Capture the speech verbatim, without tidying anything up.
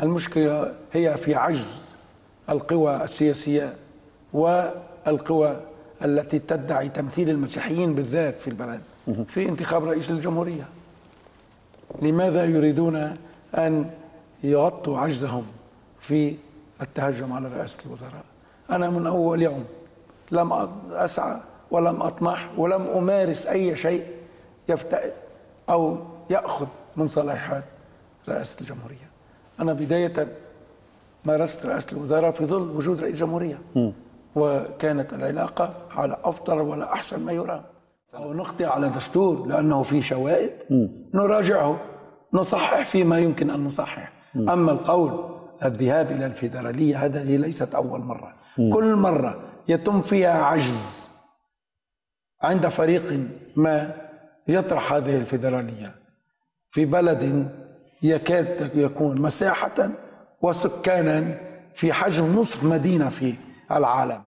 المشكلة هي في عجز القوى السياسية والقوى التي تدعي تمثيل المسيحيين بالذات في البلد في انتخاب رئيس الجمهورية. لماذا يريدون أن يغطوا عجزهم في التهجم على رئاسة الوزراء؟ أنا من أول يوم لم أسعى ولم أطمح ولم أمارس أي شيء يفتئد أو يأخذ من صلاحيات رئاسة الجمهورية. أنا بداية مارست رئاسة الوزراء في ظل وجود رئيس جمهورية، وكانت العلاقة على أفضل ولا أحسن ما يرام. أو نخطئ على دستور لأنه فيه شوائب نراجعه، نصحح فيما يمكن أن نصحح. أما القول الذهاب إلى الفيدرالية هذه ليست أول مرة. كل مرة يتم فيها عجز عند فريق ما يطرح هذه الفيدرالية في بلد يكاد يكون مساحة وسكانا في حجم نصف مدينة في العالم.